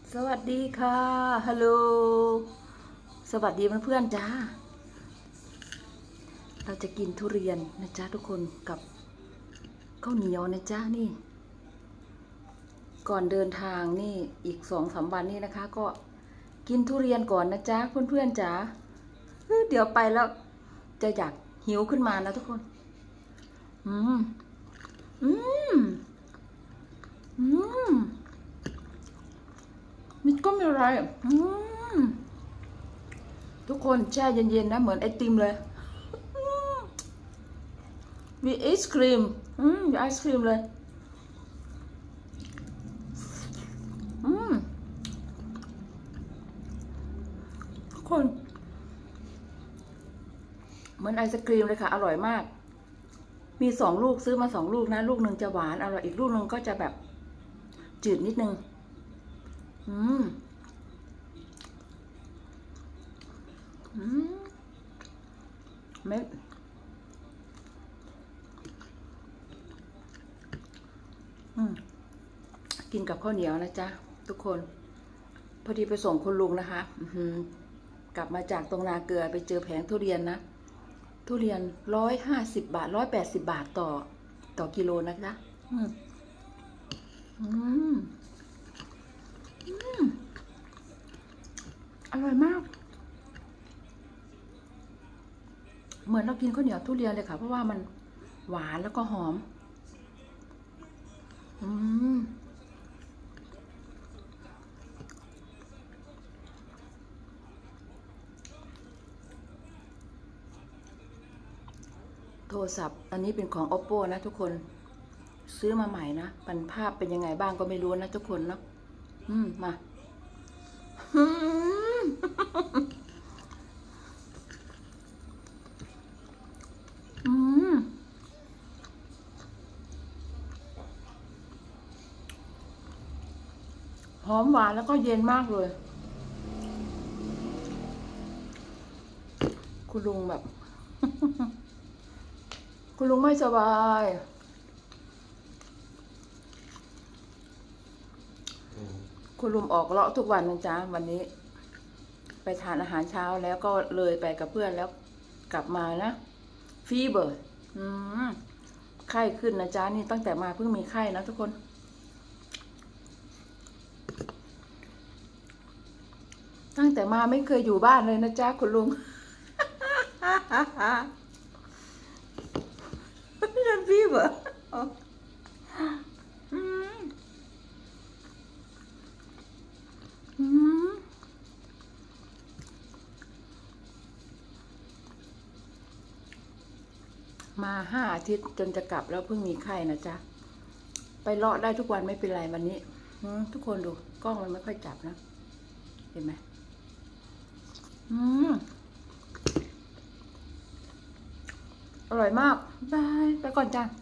สวัสดีค่ะฮัลโหลสวัสดีเพื่อนๆจ้าเราจะกินทุเรียนนะจ๊ะทุกคนกับข้าวเหนียวนะจ๊ะนี่ก่อนเดินทางนี่อีก2-3 วันนี่นะคะ ก็กินทุเรียนก่อนนะจ๊ะเพื่อนๆจ๋าเดี๋ยวไปแล้วจะอยากหิวขึ้นมานะทุกคนอืมอืมอืมนี่ก็ไม่อะไรทุกคนแช่เย็นๆนะเหมือนไอติมเลยมีไอศครีมมีไอศครีมเลยทุกคนเหมือนไอศครีมเลยค่ะอร่อยมากมี2 ลูกซื้อมา2 ลูกนะลูกหนึ่งจะหวานอร่อยอีกลูกหนึ่งก็จะแบบจืดนิดนึงเม็ดกินกับข้าวเหนียวนะจ๊ะทุกคนพอดีไปส่งคุณลุงนะคะกลับมาจากตรงนาเกลือไปเจอแผงทุเรียนนะทุเรียน150 บาท180 บาทต่อกิโลนะจ๊ะอร่อยมากเหมือนเรากินข้าวเหนียวทุเรียนเลยค่ะเพราะว่ามันหวานแล้วก็หอมโทรศัพท์อันนี้เป็นของ Oppo นะทุกคนซื้อมาใหม่นะปันภาพเป็นยังไงบ้างก็ไม่รู้นะทุกคนเนาะมาหอมหวานแล้วก็เย็นมากเลยคุณลุงแบบ คุณลุงไม่สบายคุณลุงออกเลาะทุกวันนะจ๊ะวันนี้ไปทานอาหารเช้าแล้วก็เลยไปกับเพื่อนแล้วกลับมานะฟีเบอร์ไข้ขึ้นนะจ๊ะนี่ตั้งแต่มาเพิ่งมีไข้นะทุกคนตั้งแต่มาไม่เคยอยู่บ้านเลยนะจ๊ะคุณลุงฉันฟีเบอร์มา5 อาทิตย์จนจะกลับแล้วเพิ่งมีไข้นะจ๊ะไปเลาะได้ทุกวันไม่เป็นไรวันนี้ทุกคนดูกล้องมันไม่ค่อยจับนะเห็นไหมอร่อยมากบายไปก่อนจ้ะ